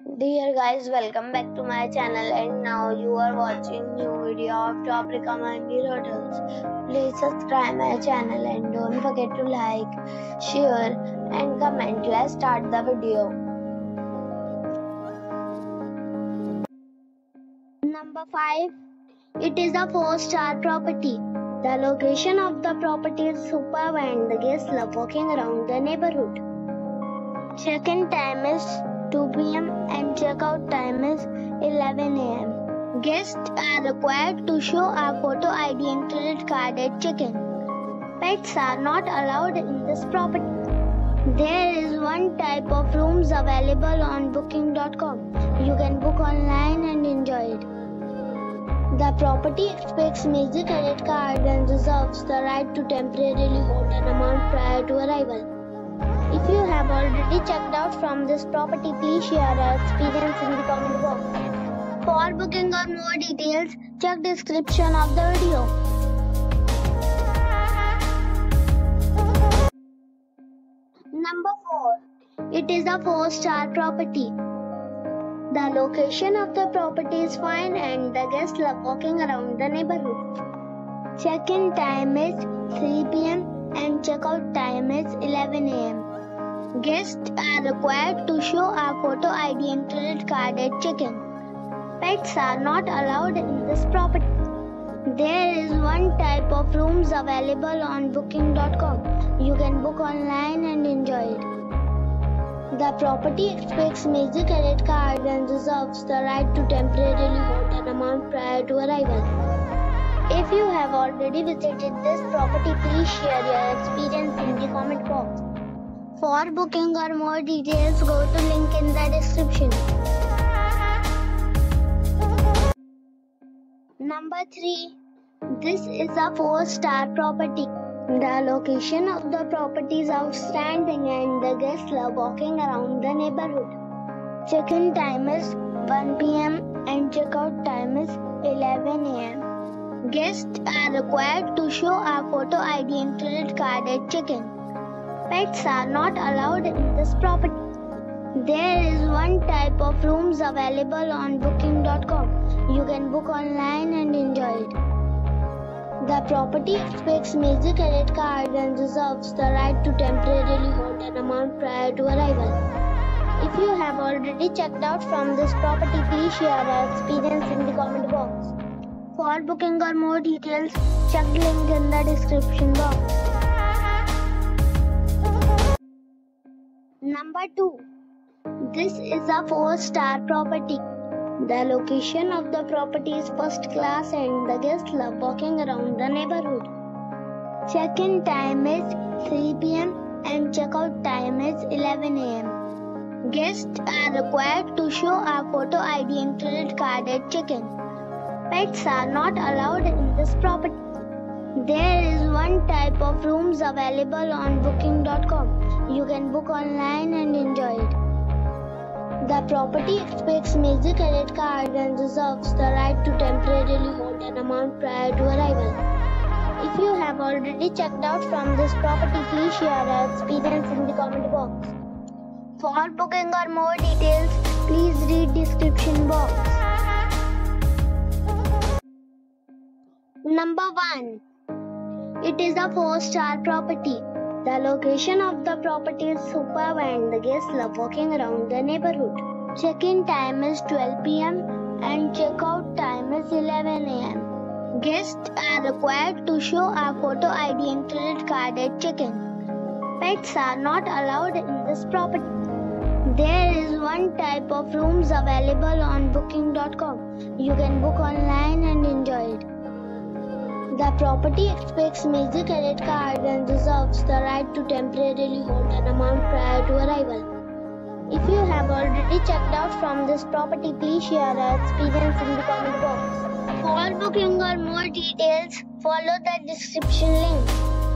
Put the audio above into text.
Dear guys, welcome back to my channel, and now you are watching new video of top recommended hotels. Please subscribe my channel and don't forget to like, share and comment. Let's start the video. Number 5. It is a 4-star property. The location of the property is superb and the guests love walking around the neighborhood. Check-in time is 2 p.m. and check-out time is 11 a.m. Guests are required to show a photo ID and credit card at check-in. Pets are not allowed in this property. There is one type of rooms available on booking.com. You can book online and enjoy it. The property expects major credit card and reserves the right to temporarily hold an amount prior to arrival. If you have already checked out from this property, please share your experience in the comment box. For booking or more details, check description of the video. Number 4. It is a 4-star property. The location of the property is fine and the guests love walking around the neighborhood. Check-in time is 3 p.m. and check-out time is 11 a.m. Guests are required to show a photo ID and credit card at check-in. Pets are not allowed in this property. There is one type of rooms available on booking.com. You can book online and enjoy it. The property expects major credit card and reserves the right to temporarily hold an amount prior to arrival. If you have already visited this property, please share your experience in the comment box. For booking or more details, go to link in the description. Number 3. This is a 4-star property. The location of the property is outstanding and the guests love walking around the neighborhood. Check-in time is 1 p.m. and check-out time is 11 a.m. Guests are required to show a photo ID and credit card at check-in. Pets are not allowed in this property. There is one type of rooms available on booking.com. You can book online and enjoy it. The property expects major credit card and reserves the right to temporarily hold an amount prior to arrival. If you have already checked out from this property, please share your experience in the comment box. For booking or more details, check the link in the description box. Number 2. This is a 4-star property. The location of the property is first class and the guests love walking around the neighborhood. Check-in time is 3 p.m. and check-out time is 11 a.m. Guests are required to show a photo ID and credit card at check-in. Pets are not allowed in this property. There is one type of rooms available on booking.com. You can book online and enjoy it. The property expects major credit card and reserves the right to temporarily hold an amount prior to arrival. If you have already checked out from this property, please share your experience in the comment box. For booking or more details, please read description box. Number 1. It is a 4-star property. The location of the property is superb and the guests love walking around the neighborhood. Check-in time is 12 p.m. and check-out time is 11 a.m. Guests are required to show a photo ID and credit card at check-in. Pets are not allowed in this property. There is one type of rooms available on booking.com. You can book online and enjoy it. The property expects major credit card and reserves the right to temporarily hold an amount prior to arrival. If you have already checked out from this property, please share your experience in the comment box. For booking or more details, follow the description link.